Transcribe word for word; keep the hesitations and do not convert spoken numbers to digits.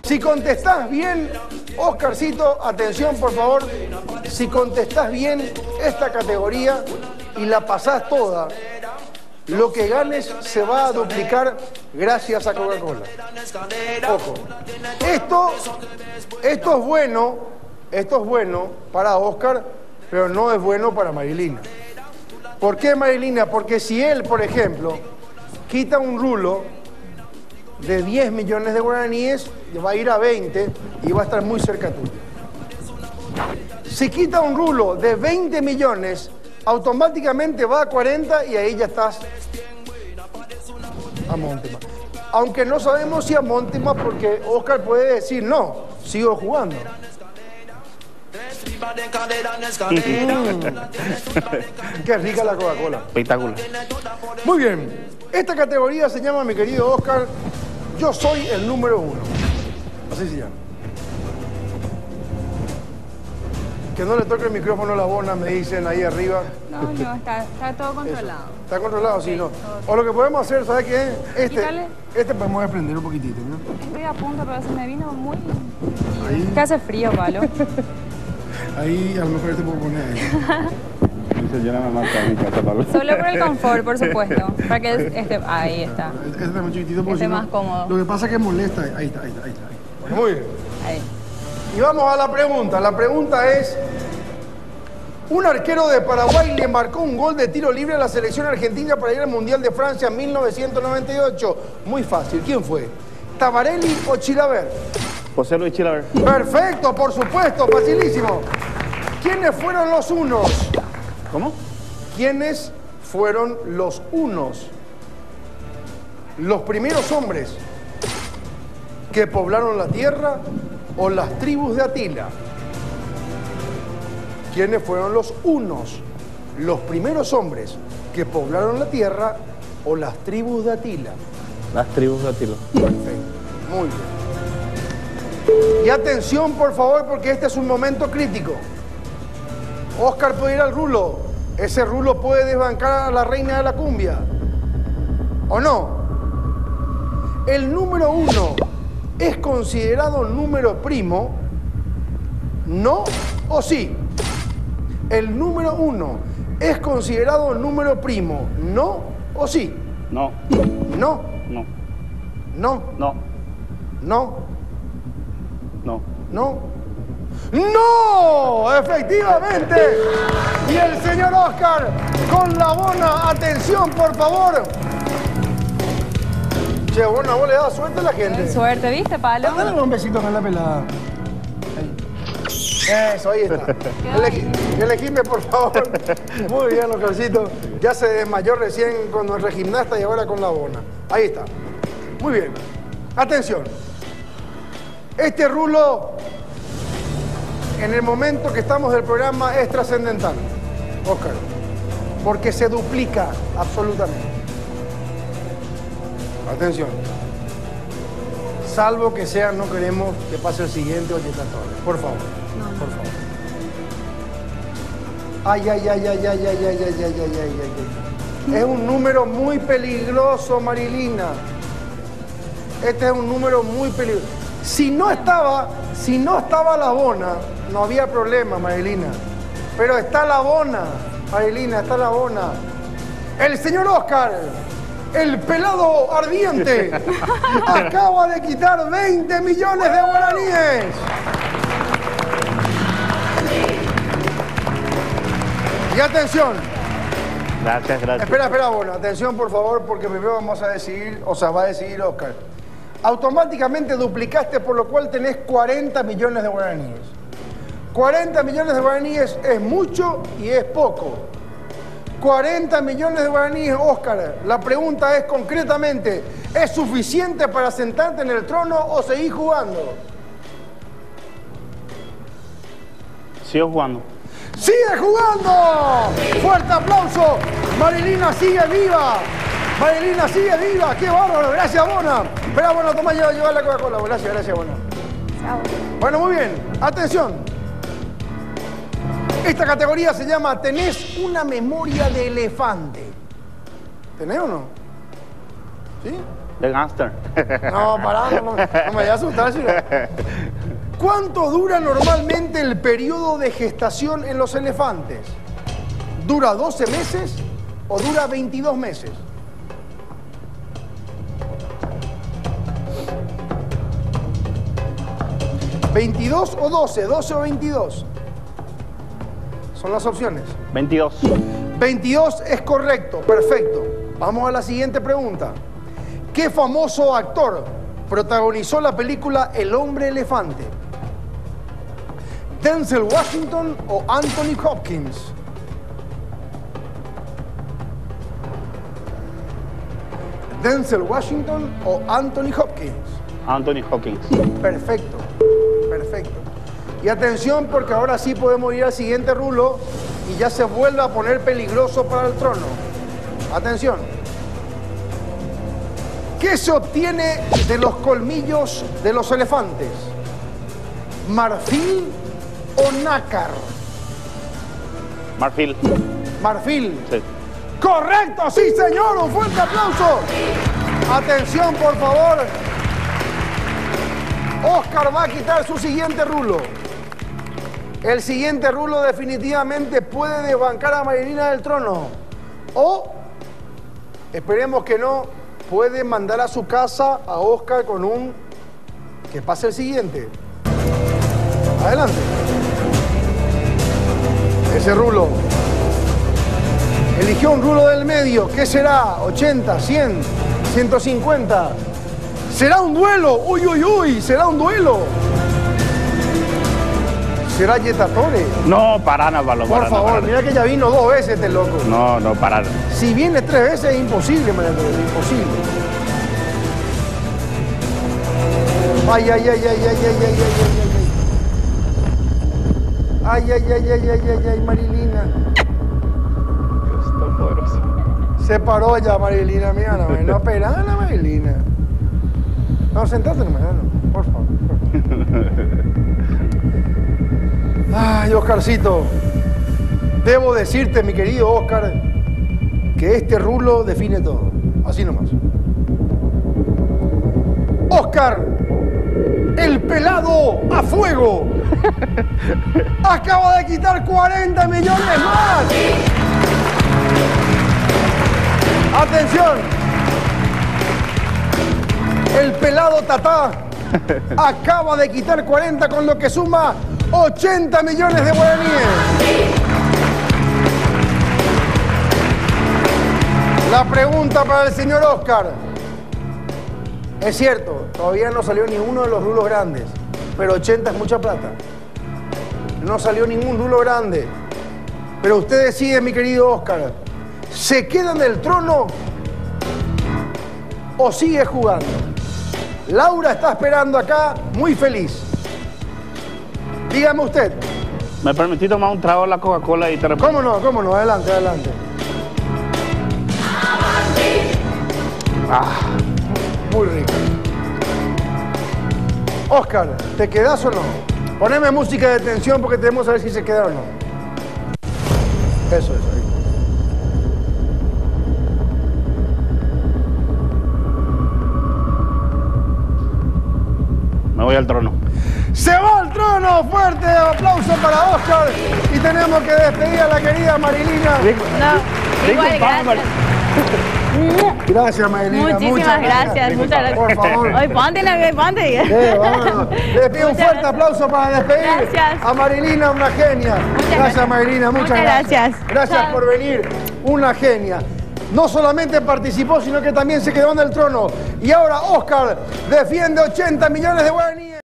Si contestás bien, Oscarcito, atención por favor, si contestás bien esta categoría y la pasás toda, lo que ganes se va a duplicar gracias a Coca-Cola. Ojo, esto, esto es bueno, esto es bueno para Oscar, pero no es bueno para Marilina. ¿Por qué, Marilina? Porque si él, por ejemplo, quita un rulo de diez millones de guaraníes, va a ir a veinte y va a estar muy cerca tuyo. Si quita un rulo de veinte millones, automáticamente va a cuarenta y ahí ya estás a Montemas. Aunque no sabemos si a Montemas, porque Oscar puede decir, no, sigo jugando. Mm. Qué rica la Coca-Cola. Espectacular. Muy bien. Esta categoría se llama, mi querido Oscar, Yo soy el número uno. Así se llama. Que no le toque el micrófono a la Bona, me dicen ahí arriba. No, no, está, está todo controlado. Eso. ¿Está controlado? Sí, sí, no. todo. O lo que podemos hacer, ¿sabes qué? Este, Quítale. este podemos aprender un poquitito, ¿no? Estoy a punto, pero se me vino muy... Ahí. Que hace frío, palo. Ahí a lo mejor te puedo poner ahí. Se llena la marca en mi casa, Pablo. Solo por el confort, por supuesto. Para que este... Ahí está. Este es muy chiquitito porque Este si no, más cómodo. Lo que pasa es que molesta. Ahí está, ahí está, ahí está. Bueno, muy bien. Ahí. Y vamos a la pregunta. La pregunta es... Un arquero de Paraguay le marcó un gol de tiro libre a la selección argentina para ir al Mundial de Francia en mil novecientos noventa y ocho. Muy fácil. ¿Quién fue? ¿Tabarelli o Chilavert? José Luis Chilavert. Perfecto, por supuesto, facilísimo. ¿Quiénes fueron los unos? ¿Cómo? ¿Quiénes fueron los unos? ¿Los primeros hombres que poblaron la tierra o las tribus de Atila? ¿Quiénes fueron los unos? ¿Los primeros hombres que poblaron la tierra o las tribus de Atila? Las tribus de Atila. Perfecto, muy bien. Y atención, por favor, porque este es un momento crítico. Oscar puede ir al rulo. Ese rulo puede desbancar a la reina de la cumbia. ¿O no? El número uno es considerado número primo, ¿no o sí? El número uno es considerado número primo, ¿no o sí? No. No. No. No. No. No. No. No. ¡No! Efectivamente. Y el señor Oscar con la Bona. Atención, por favor. Che, Bona, vos le das suerte a la gente. Suerte, ¿viste, Palo? Dale un besito con la pelada. Ahí. Eso, ahí está. Elegí, elegime, por favor. Muy bien, Oscarcito. Ya se desmayó recién con nuestra gimnasta y ahora con la Bona. Ahí está. Muy bien. Atención. Este rulo, en el momento que estamos del programa, es trascendental, Oscar, porque se duplica absolutamente. Atención. Salvo que sea, no queremos que pase el siguiente ochenta dólares. Por favor. No. Por favor. Ay, ay, ay, ay, ay, ay, ay, ay, ay, ay, ay, ay. Es un número muy peligroso, Marilina. Este es un número muy peligroso. Si no estaba, si no estaba la Bona, no había problema, Marilina. Pero está la Bona, Marilina, está la Bona. El señor Oscar, el pelado ardiente, acaba de quitar veinte millones de guaraníes. Y atención. Gracias, gracias. Espera, espera, Bona, atención por favor, porque primero vamos a decidir, o sea, va a decidir Oscar. Automáticamente duplicaste, por lo cual tenés cuarenta millones de guaraníes. cuarenta millones de guaraníes es mucho y es poco. cuarenta millones de guaraníes, Oscar. La pregunta es concretamente, ¿es suficiente para sentarte en el trono o seguir jugando? Sigo jugando. ¡Sigue jugando! ¡Fuerte aplauso! Marilina sigue viva. Marilina sigue viva. ¡Qué bárbaro! Gracias, Bona. Espera, Bona, toma, lleva, lleva la Coca-Cola. Gracias, gracias, Bona. Chao. Bueno, muy bien. Atención. Esta categoría se llama ¿Tenés una memoria de elefante? ¿Tenés o no? ¿Sí? De gangster. No, pará, no, no, no me voy a asustar. Si no. ¿Cuánto dura normalmente el periodo de gestación en los elefantes? ¿Dura doce meses o dura veintidós meses? ¿veintidós o doce? ¿doce o veintidós? Son las opciones. veintidós. veintidós es correcto, perfecto. Vamos a la siguiente pregunta. ¿Qué famoso actor protagonizó la película El hombre elefante? ¿Denzel Washington o Anthony Hopkins? ¿Denzel Washington o Anthony Hopkins? Anthony Hopkins. Perfecto, perfecto. Y atención porque ahora sí podemos ir al siguiente rulo y ya se vuelve a poner peligroso para el trono. Atención. ¿Qué se obtiene de los colmillos de los elefantes? ¿Marfil o nácar? Marfil. Marfil. Sí. ¡Correcto! ¡Sí, señor! ¡Un fuerte aplauso! Atención, por favor. Oscar va a quitar su siguiente rulo. El siguiente rulo definitivamente puede desbancar a Marilina del trono. O, esperemos que no, puede mandar a su casa a Oscar con un... Que pase el siguiente. Adelante. Ese rulo. Eligió un rulo del medio. ¿Qué será? ¿ochenta, cien, ciento cincuenta? ¿Será un duelo? ¡Uy, uy, uy! ¿Será un duelo? ¿Será Yetatore? No, para nada, Pablo. Por favor, mira que ya vino dos veces este loco. No, no, parar. Si viene tres veces es imposible, María Teresa, imposible. Ay, ay, ay, ay, ay, ay, ay, ay, ay, ay. Ay, ay, ay, ay, ay, ay, ay, Marilina. Está poderoso. Se paró ya, Marilina, mira, no, no opera la Marilina. No, sentate nomás, no, por favor. Por favor. Ay, Oscarcito, debo decirte, mi querido Oscar, que este rulo define todo. Así nomás. Oscar, el pelado a fuego, acaba de quitar cuarenta millones más. Atención. El pelado Tatá acaba de quitar cuarenta, con lo que suma ochenta millones de guaraníes. La pregunta para el señor Oscar. Es cierto, todavía no salió ni uno de los rulos grandes, pero ochenta es mucha plata. No salió ningún rulo grande. Pero usted decide, mi querido Oscar, ¿se queda en el trono o sigue jugando? Laura está esperando acá, muy feliz. Dígame usted. ¿Me permití tomar un trago de la Coca-Cola y te respondo? ¿Cómo no? ¿Cómo no? Adelante, adelante. Ah, muy rico. Oscar, ¿te quedás o no? Poneme música de tensión porque tenemos que ver si se queda o no. Eso, eso. Ahí. Me voy al trono. ¡Se va al trono! ¡Fuerte aplauso para Oscar! Y tenemos que despedir a la querida Marilina. No, igual, gracias. Gracias, Marilina. Muchísimas muchas gracias, muchas gracias. Por favor. Hoy ponte, no, ponte. Eh, vamos. Les pido un Muchas fuerte gracias. aplauso para despedir Gracias. a Marilina, una genia. Gracias, gracias. Marilina, muchas, Muchas gracias. gracias. Gracias Chao. por venir, una genia. No solamente participó, sino que también se quedó en el trono. Y ahora Oscar defiende ochenta millones de guaraníes.